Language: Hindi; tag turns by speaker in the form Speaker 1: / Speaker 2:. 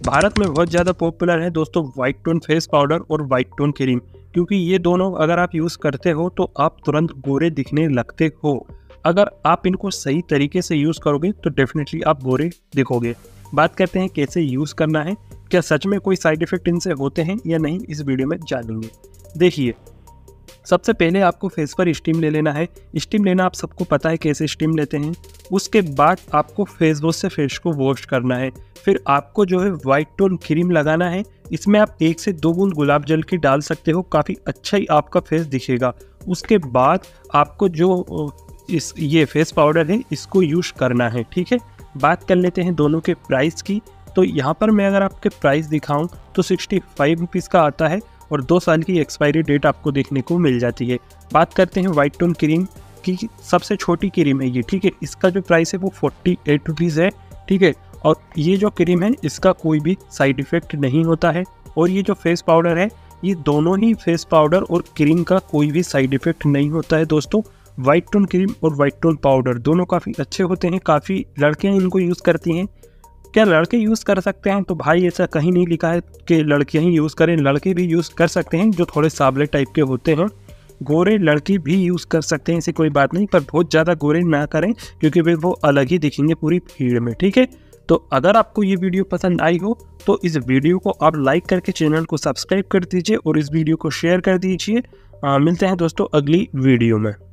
Speaker 1: भारत में बहुत ज़्यादा पॉपुलर है दोस्तों वाइट टोन फेस पाउडर और वाइट टोन क्रीम, क्योंकि ये दोनों अगर आप यूज़ करते हो तो आप तुरंत गोरे दिखने लगते हो। अगर आप इनको सही तरीके से यूज़ करोगे तो डेफिनेटली आप गोरे दिखोगे। बात करते हैं कैसे यूज़ करना है, क्या सच में कोई साइड इफ़ेक्ट इनसे होते हैं या नहीं, इस वीडियो में जानेंगे। देखिए, सबसे पहले आपको फेस पर स्टीम ले लेना है। स्टीम लेना आप सबको पता है कैसे स्टीम लेते हैं। उसके बाद आपको फेस वॉश से फेस को वॉश करना है। फिर आपको जो है वाइट टोन क्रीम लगाना है। इसमें आप 1 से 2 बूंद गुलाब जल की डाल सकते हो, काफ़ी अच्छा ही आपका फेस दिखेगा। उसके बाद आपको जो ये फेस पाउडर है इसको यूज़ करना है, ठीक है। बात कर लेते हैं दोनों के प्राइस की। तो यहाँ पर मैं अगर आपके प्राइस दिखाऊँ तो 65 रुपीज़ का आता है और 2 साल की एक्सपायरी डेट आपको देखने को मिल जाती है। बात करते हैं वाइट टोन क्रीम की, सबसे छोटी क्रीम है ये, ठीक है। इसका जो प्राइस है वो 48 रुपीज़ है, ठीक है। और ये जो क्रीम है इसका कोई भी साइड इफ़ेक्ट नहीं होता है। और ये जो फेस पाउडर है, ये दोनों ही फेस पाउडर और क्रीम का कोई भी साइड इफ़ेक्ट नहीं होता है दोस्तों। वाइट टोन क्रीम और वाइट टोन पाउडर दोनों काफ़ी अच्छे होते हैं, काफ़ी लड़कियाँ इनको यूज़ करती हैं। क्या लड़के यूज़ कर सकते हैं? तो भाई ऐसा कहीं नहीं लिखा है कि लड़कियां ही यूज़ करें, लड़के भी यूज़ कर सकते हैं जो थोड़े सावले टाइप के होते हैं। गोरे लड़के भी यूज़ कर सकते हैं, ऐसी कोई बात नहीं, पर बहुत ज़्यादा गोरे ना करें क्योंकि वे वो अलग ही दिखेंगे पूरी भीड़ में, ठीक है। तो अगर आपको ये वीडियो पसंद आई हो तो इस वीडियो को आप लाइक करके चैनल को सब्सक्राइब कर दीजिए और इस वीडियो को शेयर कर दीजिए। मिलते हैं दोस्तों अगली वीडियो में।